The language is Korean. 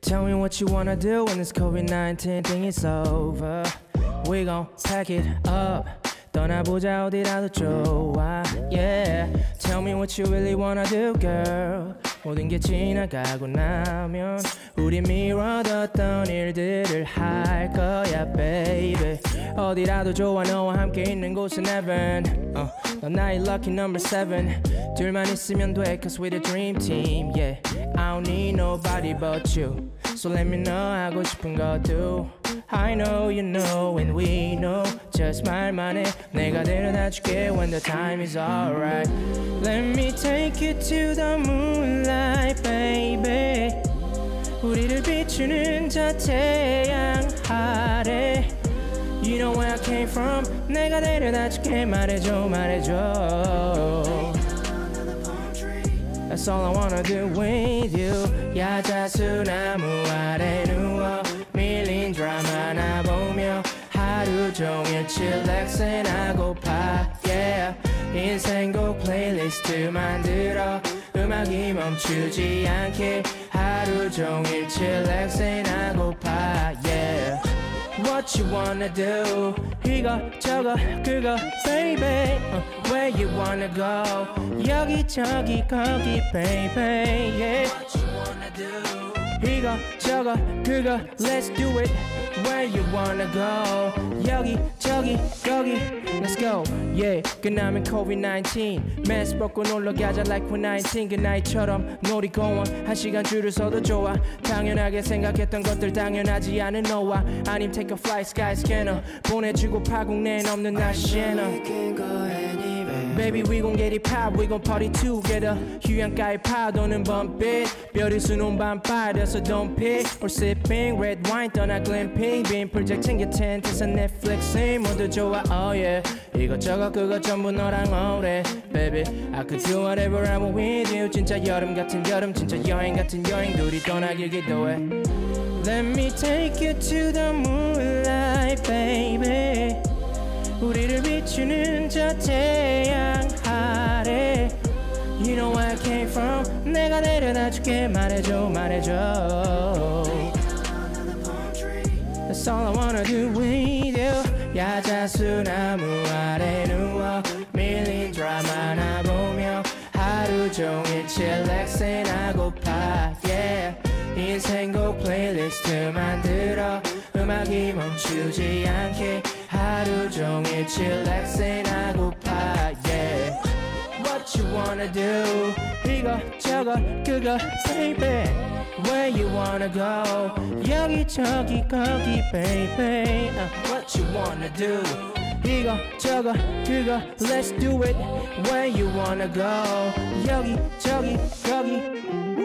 Tell me what you wanna do when this COVID-19 thing is over. We gon' pack it up. 떠나보자 어디라도 좋아. Yeah. Tell me what you really wanna do, girl. 모든 게 지나가고 나면 우리 미뤄뒀던 일들을 할 거야, baby. 어디라도 좋아, 너와 함께 있는 곳은 heaven. 넌 나의 lucky number 7. 둘만 있으면 돼, cause we're the dream team. Yeah, I don't need nobody but you. So let me know 하고 싶은 것도. I know you know and we know. Just 말만 해, 내가 데려다 줄게 when the time is alright. Let me take you to the moonlight, baby. 우리를 비추는 저 태양 아래. You know where I came from. 내가 데려다 줄게. 말해줘 말해줘. That's all I wanna do with you. 야자수나무 아래 누워 밀린 드라마나 보며 하루 종일 칠렉스 하고파. Yeah. 인생곡 플레이리스트 만들어 음악이 멈추지 않게 하루 종일 칠렉스 하고파. Yeah. What you wanna do? 이거 저거 그거 baby. Where you wanna go? 여기저기 거기 baby. Yeah. What you wanna do? 이거 저거 그거 let's do it. Where you wanna go? 여기저기 거기 let's go. Yeah. 끝나면 COVID-19 mask 벗고 놀러 가자 like we're 19. 그 나이처럼 놀이공원 1시간 줄을 서도 좋아. 당연하게 생각했던 것들 당연하지 않은 너와 아님 take a flight sky scanner 보내주고 파국내 넘는 날씨에는 Baby we gon' get it pop, we gon' party together. 휴양가의 파도는 bump it. 별이 수놓은 밤바다에서 don't pick or sipping red wine 떠나 glamping. 빈 프로젝트 챙겨 텐트에서 넷플릭스 모두 좋아 oh yeah. 이것저것 그것 전부 너랑 오래 Baby I could do whatever I want with you. 진짜 여름 같은 여름 진짜 여행 같은 여행 둘이 떠나길 기도해. Let me take you to the moonlight baby. 우리를 비추는 저 태양 아래. You know where I came from. 내가 데려다 줄게 말해줘 말해줘. That's all I wanna do with you. 야자수나무 아래 누워 밀린 드라마나 보며 하루 종일 칠렉스 하고파. Yeah. 인생곡 플레이리스트 만들어 음악이 멈추지 않게 하루 종일 칠렉스 하고파. Yeah. What you wanna do? 이거 저거 그거 baby. Where you wanna go? 여기저기 거기 baby. What you wanna do? 이거 저거 그거 let's do it. Where you wanna go? 여기저기 거기